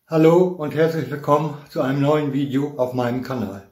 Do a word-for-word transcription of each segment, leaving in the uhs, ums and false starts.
Hallo und herzlich willkommen zu einem neuen Video auf meinem Kanal.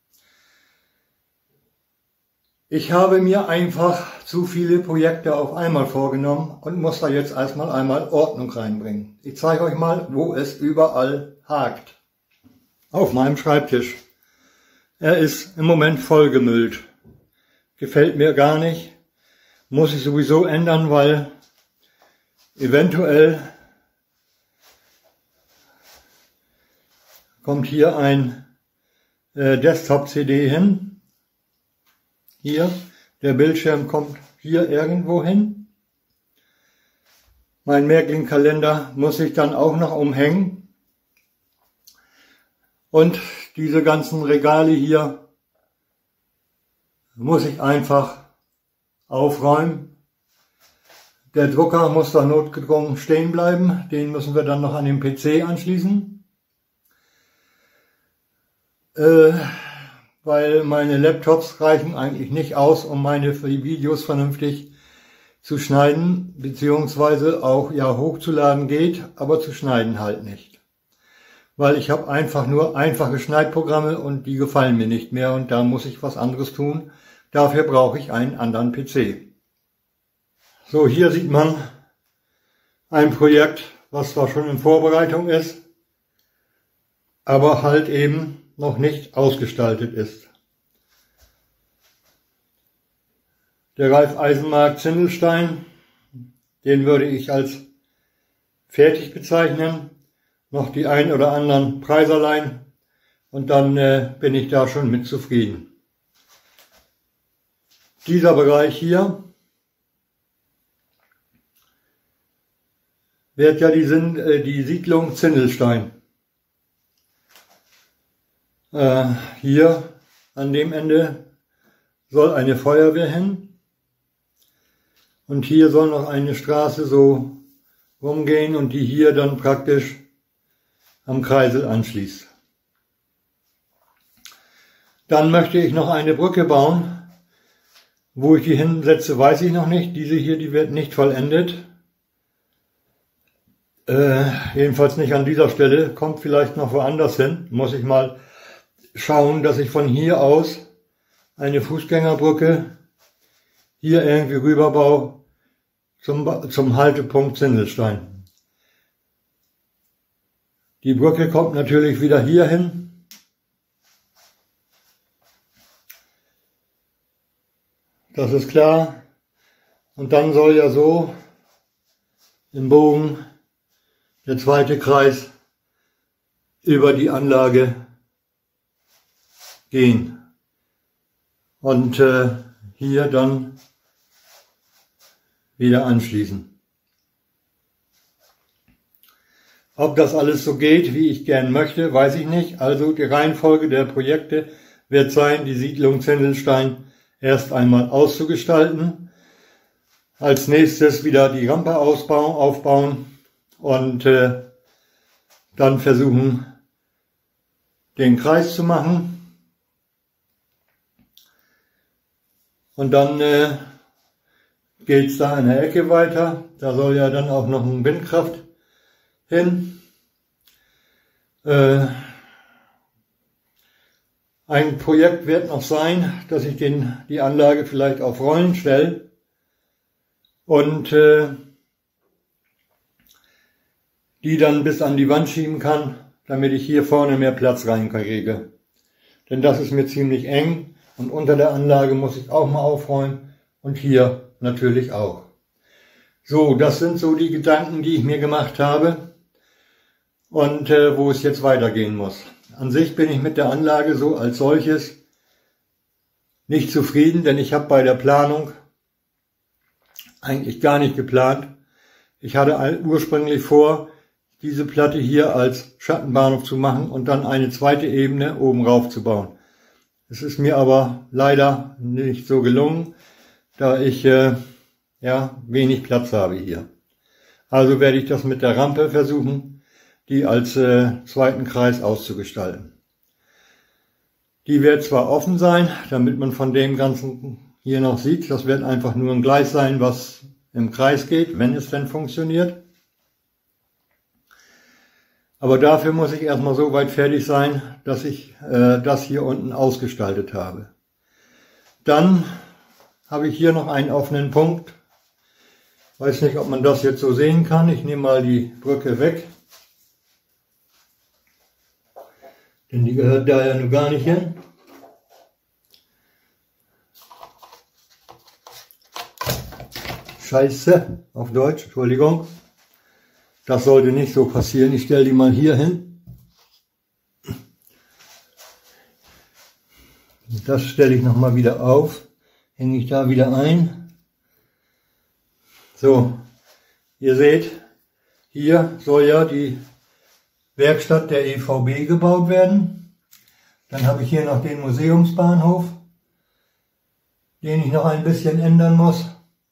Ich habe mir einfach zu viele Projekte auf einmal vorgenommen und muss da jetzt erstmal einmal Ordnung reinbringen. Ich zeige euch mal, wo es überall hakt. Auf meinem Schreibtisch. Er ist im Moment vollgemüllt. Gefällt mir gar nicht. Muss ich sowieso ändern, weil eventuell kommt hier ein äh, Desktop-C D hin. Hier, der Bildschirm kommt hier irgendwo hin. Mein Märklin-Kalender muss ich dann auch noch umhängen. Und diese ganzen Regale hier muss ich einfach aufräumen. Der Drucker muss da notgedrungen stehen bleiben. Den müssen wir dann noch an den P C anschließen. Äh, weil meine Laptops reichen eigentlich nicht aus, um meine Videos vernünftig zu schneiden, beziehungsweise auch ja hochzuladen geht, aber zu schneiden halt nicht. Weil ich habe einfach nur einfache Schneidprogramme und die gefallen mir nicht mehr und da muss ich was anderes tun. Dafür brauche ich einen anderen P C. So, hier sieht man ein Projekt, was zwar schon in Vorbereitung ist, aber halt eben noch nicht ausgestaltet ist. Der Raiffeisenmarkt Zindelstein, den würde ich als fertig bezeichnen. Noch die ein oder anderen Preiserlein und dann äh, bin ich da schon mit zufrieden. Dieser Bereich hier wird ja die, äh, die Siedlung Zindelstein. Äh, hier an dem Ende soll eine Feuerwehr hin und hier soll noch eine Straße so rumgehen und die hier dann praktisch am Kreisel anschließt. Dann möchte ich noch eine Brücke bauen. Wo ich die hinsetze, weiß ich noch nicht. Diese hier, die wird nicht vollendet. Äh, jedenfalls nicht an dieser Stelle. Kommt vielleicht noch woanders hin. Muss ich mal schauen, dass ich von hier aus eine Fußgängerbrücke hier irgendwie rüber baue zum, zum Haltepunkt Zindelstein. Die Brücke kommt natürlich wieder hier hin. Das ist klar. Und dann soll ja so im Bogen der zweite Kreis über die Anlage gehen. Und äh, hier dann wieder anschließen. Ob das alles so geht, wie ich gern möchte, weiß ich nicht. Also die Reihenfolge der Projekte wird sein, die Siedlung Zindelstein erst einmal auszugestalten. Als nächstes wieder die Rampe ausbauen, aufbauen und äh, dann versuchen, den Kreis zu machen. Und dann äh, geht es da in der Ecke weiter. Da soll ja dann auch noch ein Windkraft hin. Äh, ein Projekt wird noch sein, dass ich den, die Anlage vielleicht auf Rollen stelle und äh, die dann bis an die Wand schieben kann, damit ich hier vorne mehr Platz reinkriege. Denn das ist mir ziemlich eng und unter der Anlage muss ich auch mal aufräumen und hier natürlich auch. So, das sind so die Gedanken, die ich mir gemacht habe. Und äh, wo es jetzt weitergehen muss. An sich bin ich mit der Anlage so als solches nicht zufrieden, denn ich habe bei der Planung eigentlich gar nicht geplant. Ich hatte ursprünglich vor, diese Platte hier als Schattenbahnhof zu machen und dann eine zweite Ebene oben rauf zu bauen. Es ist mir aber leider nicht so gelungen, da ich äh, ja wenig Platz habe hier. Also werde ich das mit der Rampe versuchen, die als äh, zweiten Kreis auszugestalten. Die wird zwar offen sein, damit man von dem Ganzen hier noch sieht, das wird einfach nur ein Gleis sein, was im Kreis geht, wenn es denn funktioniert. Aber dafür muss ich erstmal so weit fertig sein, dass ich äh, das hier unten ausgestaltet habe. Dann habe ich hier noch einen offenen Punkt. Weiß nicht, ob man das jetzt so sehen kann. Ich nehme mal die Brücke weg. Denn die gehört da ja nur gar nicht hin. Scheiße, auf Deutsch, Entschuldigung. Das sollte nicht so passieren. Ich stelle die mal hier hin. Das stelle ich nochmal wieder auf. Hänge ich da wieder ein. So, ihr seht, hier soll ja die Werkstatt der E V B gebaut werden. Dann habe ich hier noch den Museumsbahnhof, den ich noch ein bisschen ändern muss.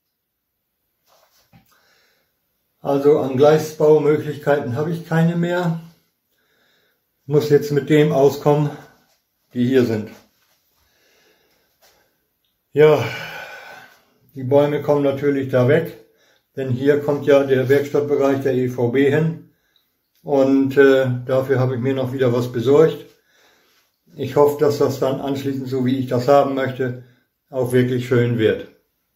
Also an Gleisbaumöglichkeiten habe ich keine mehr. Muss jetzt mit dem auskommen, die hier sind. Ja, die Bäume kommen natürlich da weg, denn hier kommt ja der Werkstattbereich der E V B hin. Und äh, dafür habe ich mir noch wieder was besorgt. Ich hoffe, dass das dann anschließend, so wie ich das haben möchte, auch wirklich schön wird.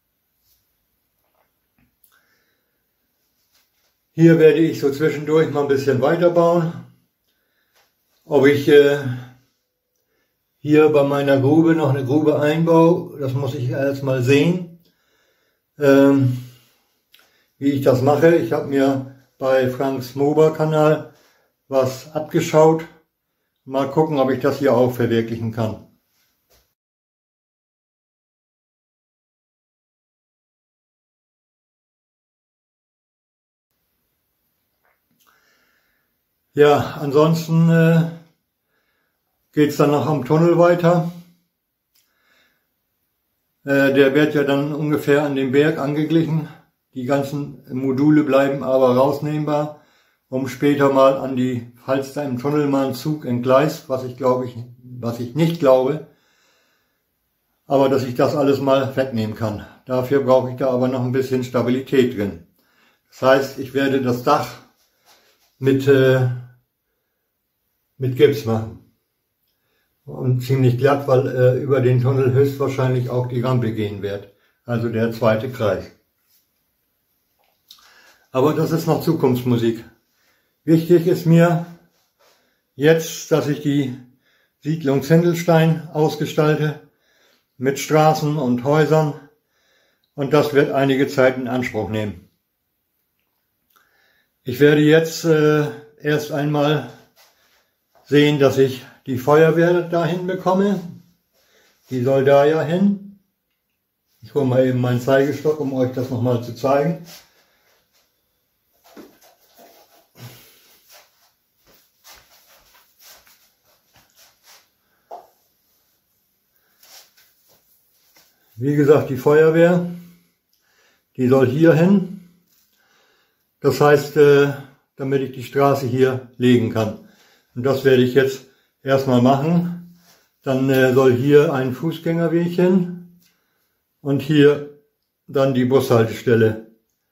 Hier werde ich so zwischendurch mal ein bisschen weiterbauen. Ob ich äh, hier bei meiner Grube noch eine Grube einbaue, das muss ich erst mal sehen, ähm, wie ich das mache. Ich habe mir bei Franks Moba-Kanal was abgeschaut. Mal gucken, ob ich das hier auch verwirklichen kann. Ja, ansonsten äh, geht es dann noch am Tunnel weiter. Äh, der wird ja dann ungefähr an den Berg angeglichen. Die ganzen Module bleiben aber rausnehmbar, um später mal an die, falls da im Tunnel mal ein Zug entgleist, was ich glaube ich, was ich nicht glaube, aber dass ich das alles mal wegnehmen kann. Dafür brauche ich da aber noch ein bisschen Stabilität drin. Das heißt, ich werde das Dach mit, äh, mit Gips machen. Und ziemlich glatt, weil äh, über den Tunnel höchstwahrscheinlich auch die Rampe gehen wird. Also der zweite Kreis. Aber das ist noch Zukunftsmusik. Wichtig ist mir jetzt, dass ich die Siedlung Zindelstein ausgestalte mit Straßen und Häusern. Und das wird einige Zeit in Anspruch nehmen. Ich werde jetzt äh, erst einmal sehen, dass ich die Feuerwehr dahin bekomme. Die soll da ja hin. Ich hole mal eben meinen Zeigestock, um euch das nochmal zu zeigen. Wie gesagt, die Feuerwehr, die soll hier hin. Das heißt, äh, damit ich die Straße hier legen kann. Und das werde ich jetzt erstmal machen. Dann äh, soll hier ein Fußgängerweg hin und hier dann die Bushaltestelle.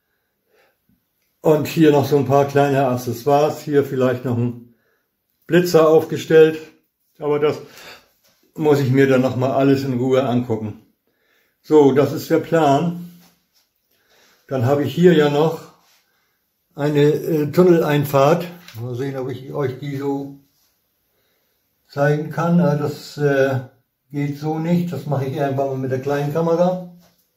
Und hier noch so ein paar kleine Accessoires. Hier vielleicht noch ein Blitzer aufgestellt. Aber das muss ich mir dann nochmal alles in Ruhe angucken. So, das ist der Plan. Dann habe ich hier ja noch eine äh, Tunneleinfahrt. Mal sehen, ob ich euch die so zeigen kann. Das äh, geht so nicht. Das mache ich irgendwann mal mit der kleinen Kamera.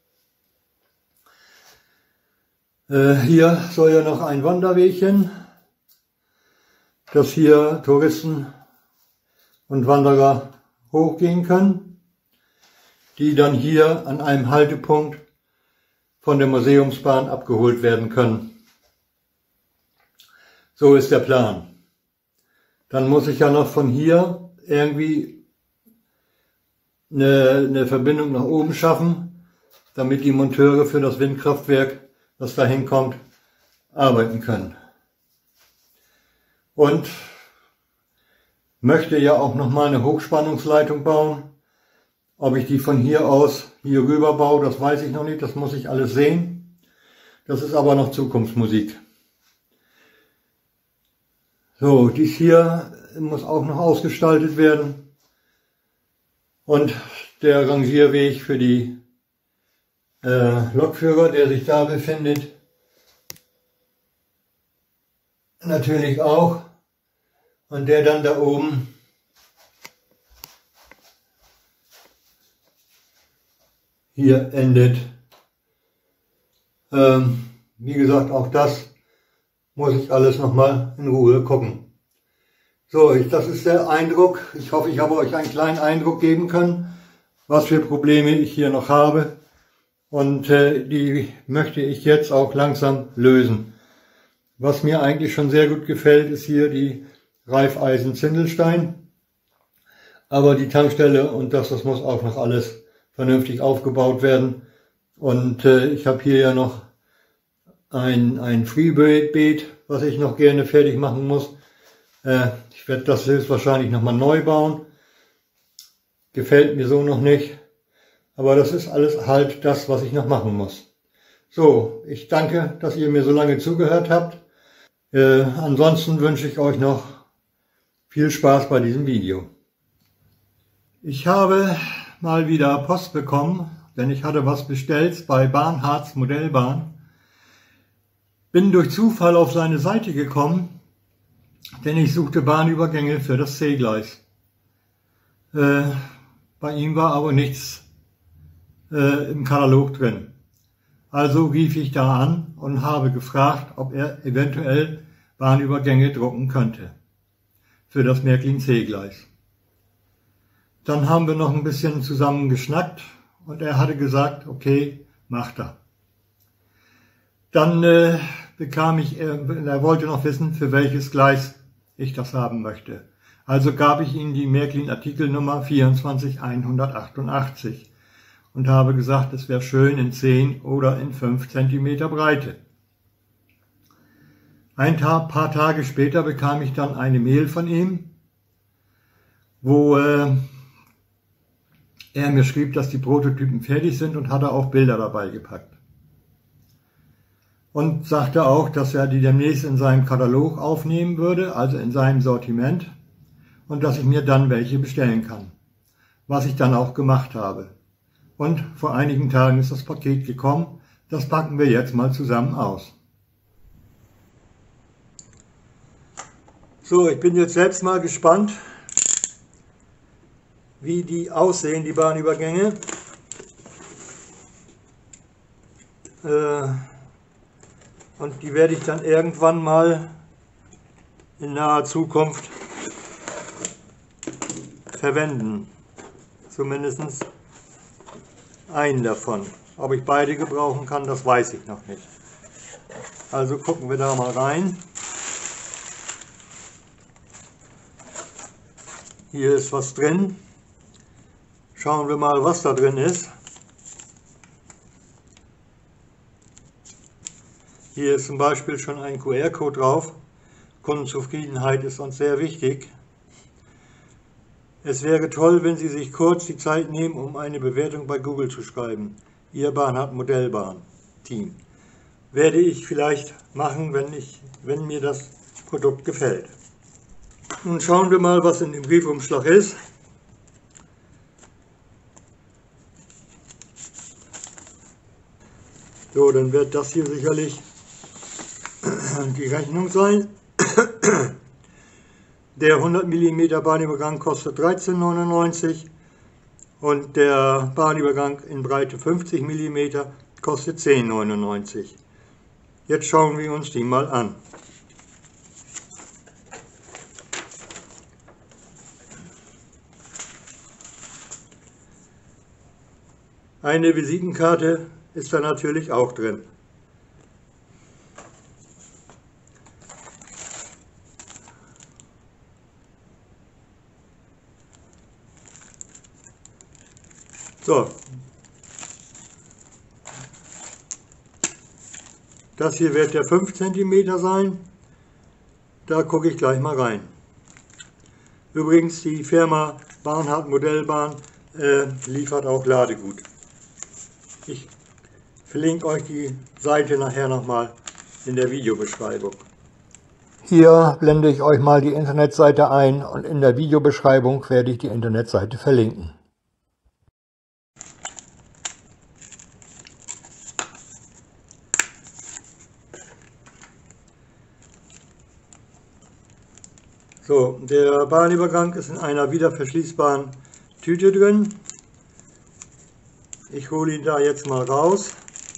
Äh, hier soll ja noch ein Wanderweg hin, dass hier Touristen und Wanderer hochgehen können, die dann hier an einem Haltepunkt von der Museumsbahn abgeholt werden können. So ist der Plan. Dann muss ich ja noch von hier irgendwie eine, eine Verbindung nach oben schaffen, damit die Monteure für das Windkraftwerk, das da hinkommt, arbeiten können. Und möchte ja auch noch mal eine Hochspannungsleitung bauen. Ob ich die von hier aus hier rüber baue, das weiß ich noch nicht, das muss ich alles sehen. Das ist aber noch Zukunftsmusik. So, dies hier muss auch noch ausgestaltet werden. Und der Rangierweg für die äh, Lokführer, der sich da befindet, natürlich auch. Und der dann da oben hier endet. Ähm, wie gesagt, auch das muss ich alles nochmal in Ruhe gucken. So, ich, das ist der Eindruck. Ich hoffe, ich habe euch einen kleinen Eindruck geben können, was für Probleme ich hier noch habe. Und äh, die möchte ich jetzt auch langsam lösen. Was mir eigentlich schon sehr gut gefällt, ist hier die Raiffeisen-Zindelstein. Aber die Tankstelle und das, das muss auch noch alles vernünftig aufgebaut werden. Und äh, ich habe hier ja noch ein, ein Freebeet, was ich noch gerne fertig machen muss. Äh, ich werde das höchstwahrscheinlich nochmal neu bauen. Gefällt mir so noch nicht. Aber das ist alles halt das, was ich noch machen muss. So, ich danke, dass ihr mir so lange zugehört habt. Äh, ansonsten wünsche ich euch noch viel Spaß bei diesem Video. Ich habe mal wieder Post bekommen, denn ich hatte was bestellt bei Bahnharz Modellbahn. Bin durch Zufall auf seine Seite gekommen, denn ich suchte Bahnübergänge für das C-Gleis. Äh, bei ihm war aber nichts äh, im Katalog drin. Also rief ich da an und habe gefragt, ob er eventuell Bahnübergänge drucken könnte für das Märklin-C-Gleis. Dann haben wir noch ein bisschen zusammen geschnackt und er hatte gesagt, okay, macht er. Dann äh, bekam ich, er, er wollte noch wissen, für welches Gleis ich das haben möchte. Also gab ich ihm die Märklin-Artikelnummer vierundzwanzig hundertachtundachtzig und habe gesagt, es wäre schön in zehn oder in fünf Zentimeter Breite. Ein paar Tage später bekam ich dann eine Mail von ihm, wo äh, er mir schrieb, dass die Prototypen fertig sind und hatte auch Bilder dabei gepackt. Und sagte auch, dass er die demnächst in seinem Katalog aufnehmen würde, also in seinem Sortiment, und dass ich mir dann welche bestellen kann, was ich dann auch gemacht habe. Und vor einigen Tagen ist das Paket gekommen, das packen wir jetzt mal zusammen aus. So, ich bin jetzt selbst mal gespannt, wie die aussehen, die Bahnübergänge. Äh, und die werde ich dann irgendwann mal in naher Zukunft verwenden. Zumindest einen davon. Ob ich beide gebrauchen kann, das weiß ich noch nicht. Also gucken wir da mal rein. Hier ist was drin. Schauen wir mal, was da drin ist. Hier ist zum Beispiel schon ein Q R-Code drauf. Kundenzufriedenheit ist uns sehr wichtig. Es wäre toll, wenn Sie sich kurz die Zeit nehmen, um eine Bewertung bei Google zu schreiben. Ihr Bahnhardt Modellbahn Team. Werde ich vielleicht machen, wenn, ich, wenn mir das Produkt gefällt. Nun schauen wir mal, was in dem Briefumschlag ist. So, dann wird das hier sicherlich die Rechnung sein. Der hundert Millimeter Bahnübergang kostet dreizehn neunundneunzig und der Bahnübergang in Breite fünfzig Millimeter kostet zehn neunundneunzig. Jetzt schauen wir uns die mal an. Eine Visitenkarte ist da natürlich auch drin. So, das hier wird der fünf Zentimeter sein, da gucke ich gleich mal rein. Übrigens, die Firma Bahnhardt Modellbahn äh, liefert auch Ladegut. Ich verlinke euch die Seite nachher nochmal in der Videobeschreibung. Hier blende ich euch mal die Internetseite ein und in der Videobeschreibung werde ich die Internetseite verlinken. So, der Bahnübergang ist in einer wieder verschließbaren Tüte drin. Ich hole ihn da jetzt mal raus.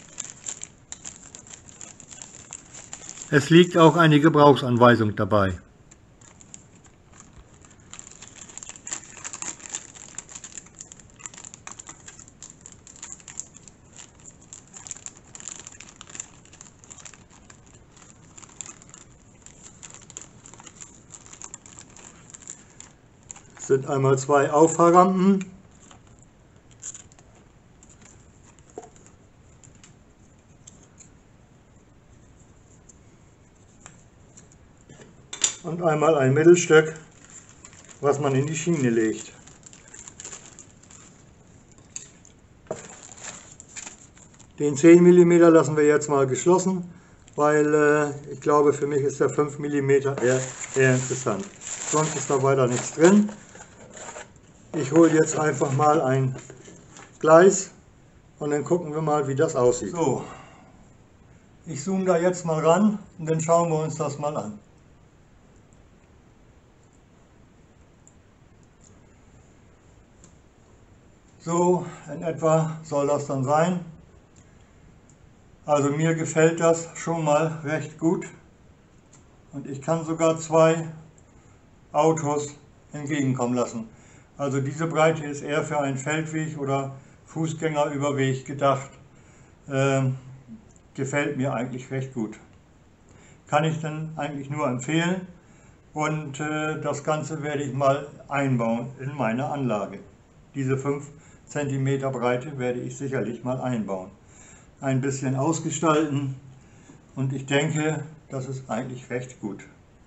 Es liegt auch eine Gebrauchsanweisung dabei. Es sind einmal zwei Auffahrrampen. Und einmal ein Mittelstück, was man in die Schiene legt. Den zehn Millimeter lassen wir jetzt mal geschlossen, weil äh, ich glaube, für mich ist der fünf Millimeter eher, eher interessant. Sonst ist da weiter nichts drin. Ich hole jetzt einfach mal ein Gleis und dann gucken wir mal, wie das aussieht. So, ich zoome da jetzt mal ran und dann schauen wir uns das mal an. So in etwa soll das dann sein. Also mir gefällt das schon mal recht gut und ich kann sogar zwei Autos entgegenkommen lassen. Also diese Breite ist eher für einen Feldweg oder Fußgängerüberweg gedacht. Ähm, gefällt mir eigentlich recht gut. Kann ich dann eigentlich nur empfehlen und äh, das Ganze werde ich mal einbauen in meine Anlage. Diese fünf Zentimeter Breite werde ich sicherlich mal einbauen. Ein bisschen ausgestalten und ich denke, das ist eigentlich recht gut.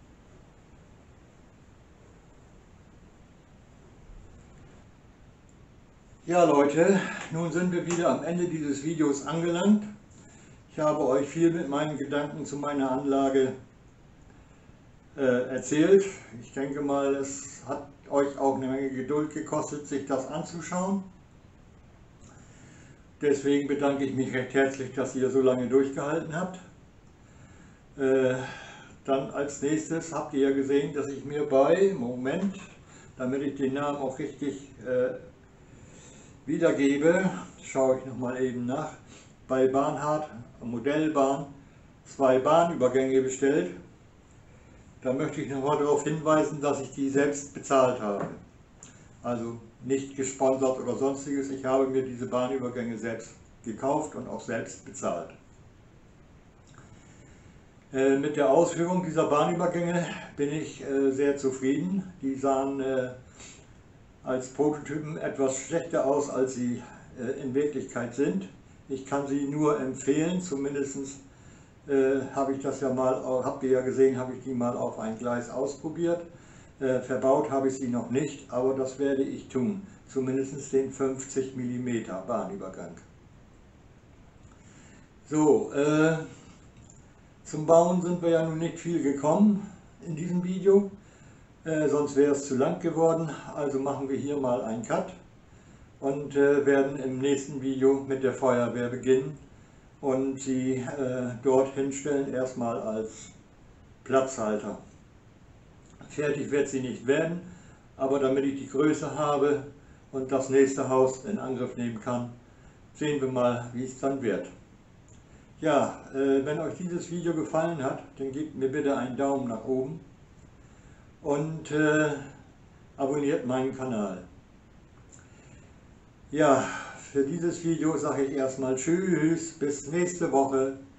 Ja Leute, nun sind wir wieder am Ende dieses Videos angelangt. Ich habe euch viel mit meinen Gedanken zu meiner Anlage äh, erzählt. Ich denke mal, es hat euch auch eine Menge Geduld gekostet, sich das anzuschauen. Deswegen bedanke ich mich recht herzlich, dass ihr so lange durchgehalten habt. Äh, dann als nächstes habt ihr ja gesehen, dass ich mir bei, Moment, damit ich den Namen auch richtig äh, wiedergebe, schaue ich nochmal eben nach, bei Bahnhard Modellbahn zwei Bahnübergänge bestellt. Da möchte ich nochmal darauf hinweisen, dass ich die selbst bezahlt habe. Also nicht gesponsert oder sonstiges, ich habe mir diese Bahnübergänge selbst gekauft und auch selbst bezahlt. Äh, mit der Ausführung dieser Bahnübergänge bin ich äh, sehr zufrieden. Die sahen äh, als Prototypen etwas schlechter aus, als sie äh, in Wirklichkeit sind. Ich kann sie nur empfehlen, zumindest äh, habe ich das ja mal, habt ihr ja gesehen, habe ich die mal auf ein Gleis ausprobiert. Äh, verbaut habe ich sie noch nicht, aber das werde ich tun. Zumindest den fünfzig Millimeter Bahnübergang. So, äh, zum Bauen sind wir ja nun nicht viel gekommen in diesem Video, äh, sonst wäre es zu lang geworden. Also machen wir hier mal einen Cut und äh, werden im nächsten Video mit der Feuerwehr beginnen und sie äh, dort hinstellen, erstmal als Platzhalter. Fertig wird sie nicht werden, aber damit ich die Größe habe und das nächste Haus in Angriff nehmen kann, sehen wir mal, wie es dann wird. Ja, äh, wenn euch dieses Video gefallen hat, dann gebt mir bitte einen Daumen nach oben und äh, abonniert meinen Kanal. Ja, für dieses Video sage ich erstmal Tschüss, bis nächste Woche.